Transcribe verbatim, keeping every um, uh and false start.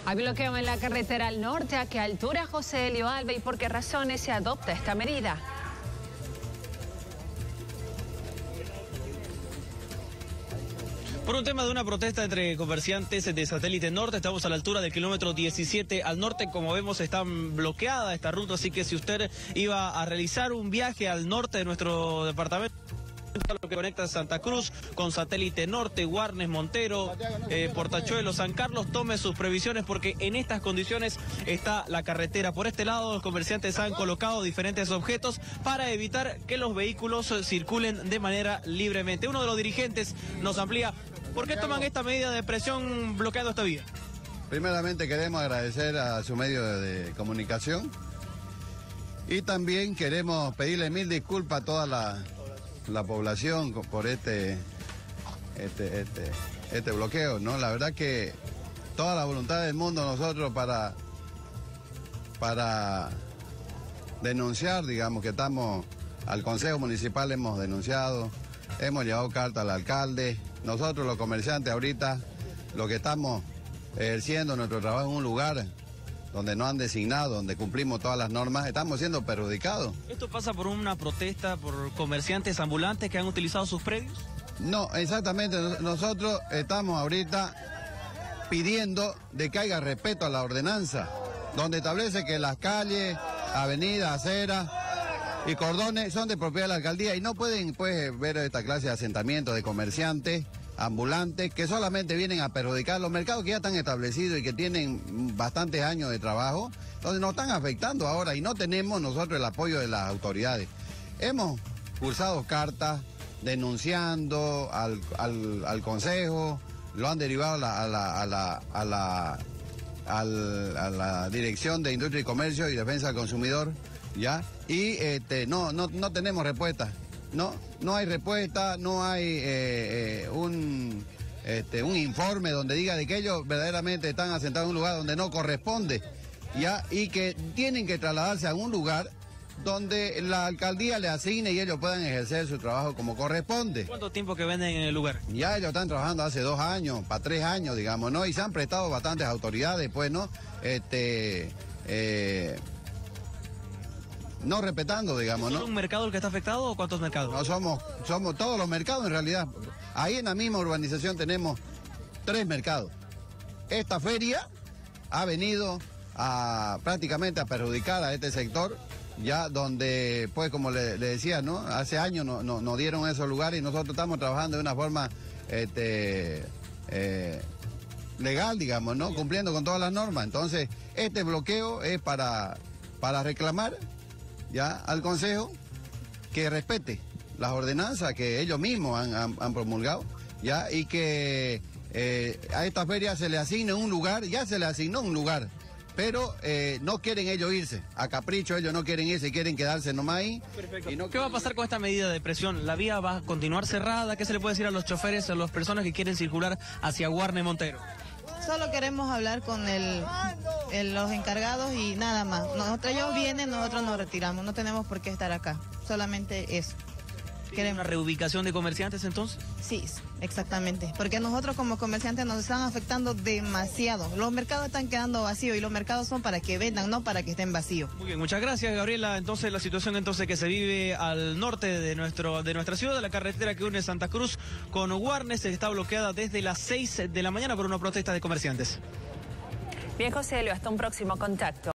Hay bloqueo en la carretera al norte. ¿A qué altura, José Elio Alba, y por qué razones se adopta esta medida? Por un tema de una protesta entre comerciantes de Satélite Norte, estamos a la altura del kilómetro diecisiete al norte. Como vemos, está bloqueada esta ruta, así que si usted iba a realizar un viaje al norte de nuestro departamento, lo que conecta Santa Cruz con Satélite Norte, Guarnes, Montero, eh, Portachuelo, San Carlos, tome sus previsiones porque en estas condiciones está la carretera. Por este lado, los comerciantes han colocado diferentes objetos para evitar que los vehículos circulen de manera libremente. Uno de los dirigentes nos amplía por qué toman esta medida de presión bloqueando esta vía. Primeramente queremos agradecer a su medio de, de comunicación y también queremos pedirle mil disculpas a toda la la población por este, este, este, este bloqueo, ¿no? La verdad que toda la voluntad del mundo nosotros para, para denunciar, digamos que estamos, al Consejo Municipal hemos denunciado, hemos llevado carta al alcalde, nosotros los comerciantes ahorita lo que estamos ejerciendo nuestro trabajo en un lugar donde nos han designado, donde cumplimos todas las normas, estamos siendo perjudicados. ¿Esto pasa por una protesta por comerciantes ambulantes que han utilizado sus predios? No, exactamente. Nosotros estamos ahorita pidiendo de que haya respeto a la ordenanza, donde establece que las calles, avenidas, aceras y cordones son de propiedad de la alcaldía y no pueden pues ver esta clase de asentamientos de comerciantes ambulantes que solamente vienen a perjudicar los mercados que ya están establecidos y que tienen bastantes años de trabajo, donde nos están afectando ahora y no tenemos nosotros el apoyo de las autoridades. Hemos cursado cartas denunciando al, al, al Consejo, lo han derivado a la, a la, a la, a la, al, a la Dirección de Industria y Comercio y Defensa del Consumidor, ¿ya? Y este, no, no, no tenemos respuesta. No, no hay respuesta, no hay eh, eh, un, este, un informe donde diga de que ellos verdaderamente están asentados en un lugar donde no corresponde, ¿ya? Y que tienen que trasladarse a un lugar donde la alcaldía le asigne y ellos puedan ejercer su trabajo como corresponde. ¿Cuánto tiempo que venden en el lugar? Ya ellos están trabajando hace dos años, para tres años, digamos, ¿no? Y se han prestado bastantes autoridades, pues, ¿no? Este... Eh, No respetando, digamos, ¿no? ¿Es un mercado el que está afectado o cuántos mercados? No, somos, somos todos los mercados en realidad. Ahí en la misma urbanización tenemos tres mercados. Esta feria ha venido a prácticamente a perjudicar a este sector, ya donde, pues como le, le decía, ¿no? Hace años nos no, no dieron esos lugares y nosotros estamos trabajando de una forma este, eh, legal, digamos, ¿no? Cumpliendo con todas las normas. Entonces, este bloqueo es para, para reclamar ya al Consejo que respete las ordenanzas que ellos mismos han, han, han promulgado, ya, y que eh, a esta feria se le asigne un lugar, ya se le asignó un lugar, pero eh, no quieren ellos irse, a capricho ellos no quieren irse, quieren quedarse nomás ahí. Perfecto. Y no ¿Qué va a pasar con esta medida de presión? ¿La vía va a continuar cerrada? ¿Qué se le puede decir a los choferes, a las personas que quieren circular hacia Guarnes, Montero? Solo queremos hablar con el, el, los encargados y nada más. Nosotros, ellos vienen, nosotros nos retiramos. No tenemos por qué estar acá. Solamente eso. ¿Queremos una reubicación de comerciantes entonces? Sí, exactamente. Porque nosotros como comerciantes nos están afectando demasiado. Los mercados están quedando vacíos y los mercados son para que vendan, no para que estén vacíos. Muy bien, muchas gracias, Gabriela. Entonces la situación entonces que se vive al norte de nuestro de nuestra ciudad, la carretera que une Santa Cruz con Guarnes, está bloqueada desde las seis de la mañana por una protesta de comerciantes. Bien, José Elio, hasta un próximo contacto.